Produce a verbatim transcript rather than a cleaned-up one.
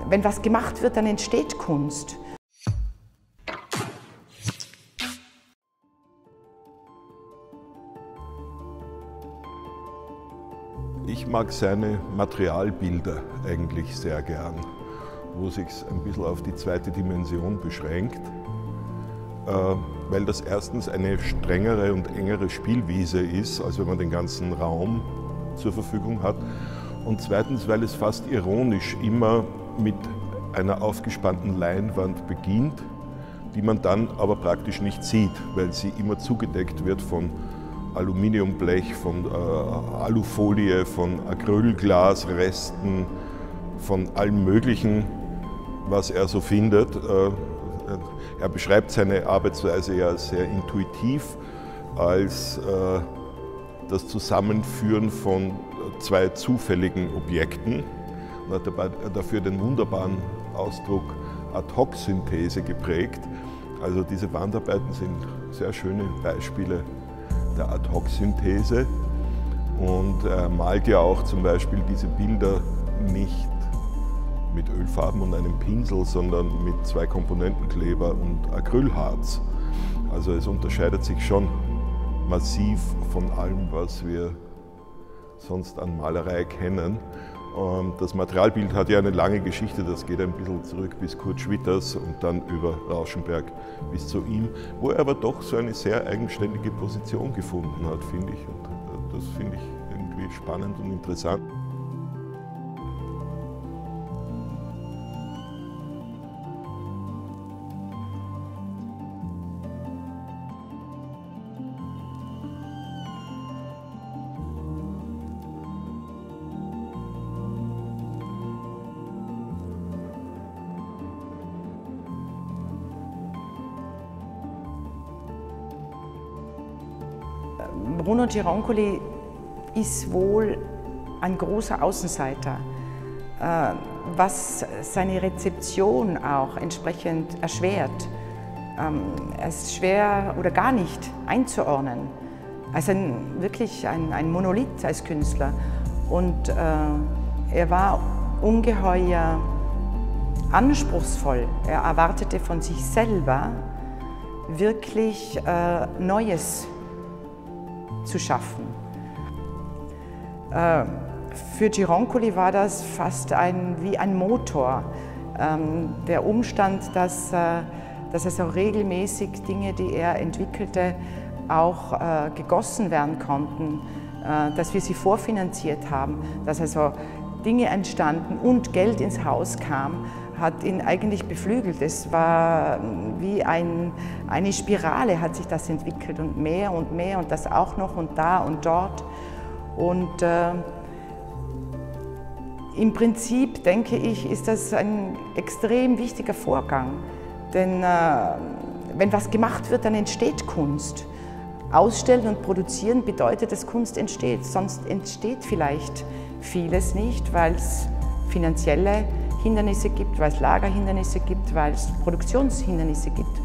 wenn was gemacht wird, dann entsteht Kunst. Ich mag seine Materialbilder eigentlich sehr gern, wo sich ein bisschen auf die zweite Dimension beschränkt, weil das erstens eine strengere und engere Spielwiese ist, als wenn man den ganzen Raum zur Verfügung hat, und zweitens, weil es fast ironisch immer mit einer aufgespannten Leinwand beginnt, die man dann aber praktisch nicht sieht, weil sie immer zugedeckt wird von Aluminiumblech, von äh, Alufolie, von Acrylglasresten, von allem Möglichen, was er so findet. Äh, er beschreibt seine Arbeitsweise ja sehr intuitiv als äh, das Zusammenführen von zwei zufälligen Objekten und hat dabei dafür den wunderbaren Ausdruck Ad-hoc-Synthese geprägt. Also diese Wandarbeiten sind sehr schöne Beispiele der Ad-hoc-Synthese, und er malt ja auch zum Beispiel diese Bilder nicht mit Ölfarben und einem Pinsel, sondern mit zwei Komponentenkleber und Acrylharz. Also es unterscheidet sich schon massiv von allem, was wir sonst an Malerei kennen. Das Materialbild hat ja eine lange Geschichte, das geht ein bisschen zurück bis Kurt Schwitters und dann über Rauschenberg bis zu ihm, wo er aber doch so eine sehr eigenständige Position gefunden hat, finde ich. Und das finde ich irgendwie spannend und interessant. Bruno Gironcoli ist wohl ein großer Außenseiter, was seine Rezeption auch entsprechend erschwert. Er ist schwer oder gar nicht einzuordnen. Er ist ein, wirklich ein, ein Monolith als Künstler, und er war ungeheuer anspruchsvoll. Er erwartete von sich selber wirklich Neues zu schaffen. Äh, für Gironcoli war das fast ein, wie ein Motor. Ähm, der Umstand, dass, äh, dass also regelmäßig Dinge, die er entwickelte, auch äh, gegossen werden konnten, äh, dass wir sie vorfinanziert haben, dass also Dinge entstanden und Geld ins Haus kam, hat ihn eigentlich beflügelt. Es war wie ein, eine Spirale hat sich das entwickelt, und mehr und mehr und das auch noch und da und dort. Und äh, im Prinzip, denke ich, ist das ein extrem wichtiger Vorgang. Denn äh, wenn was gemacht wird, dann entsteht Kunst. Ausstellen und produzieren bedeutet, dass Kunst entsteht. Sonst entsteht vielleicht vieles nicht, weil es finanzielle Hindernisse gibt, weil es Lagerhindernisse gibt, weil es Produktionshindernisse gibt.